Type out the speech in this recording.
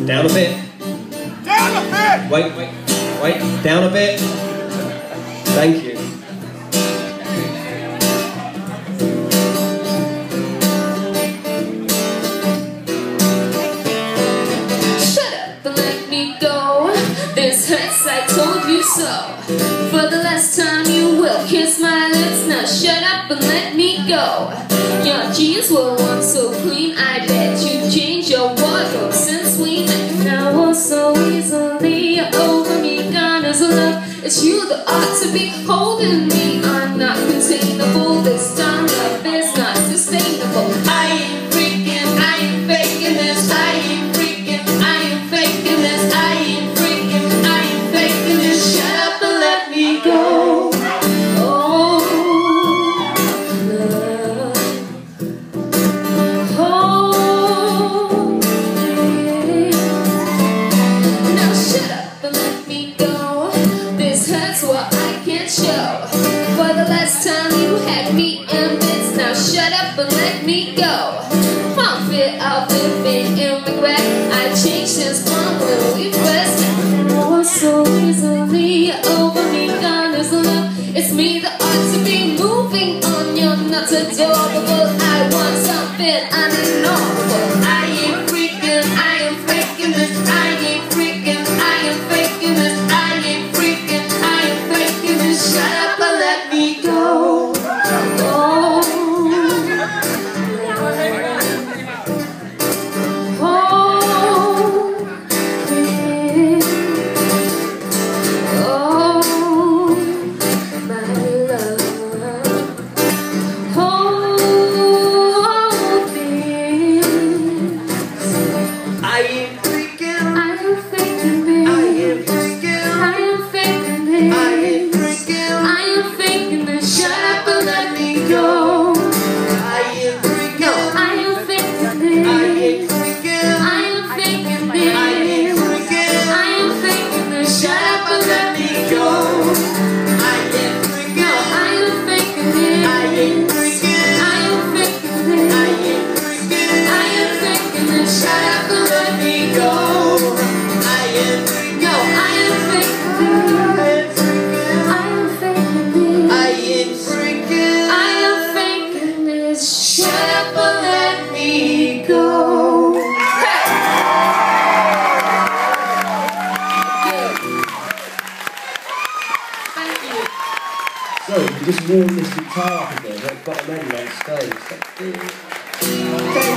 Down a bit. Down a bit! Wait, down a bit. Thank you. Shut up and let me go. This hurts, I told you so. For the last time you will kiss my lips. Now shut up and let me go. Your jeans were once so clean, I bet you changed your wardrobe since we met. Now so easily over me, gone as love. It's you that ought to be holding me. I'm not containable, this time love is not sustainable. I ain't freaking, I ain't faking this. I ain't freaking, I ain't faking this. I ain't freaking, I ain't faking this. Shut up and let me go. For the last time you had me in bits, now shut up and let me go. I'm fit, I've been in regret. I changed since one when we first met. Now so easily over me, gone is love. It's me that ought to be moving on. You're not adorable. I want something unignorable. I ain't freaking, I am faking this. I ain't freaking, I am faking this. I ain't freaking, I am faking this. Shut up and let me go. So, you just warm this guitar up a bit, but I'm ready on stage.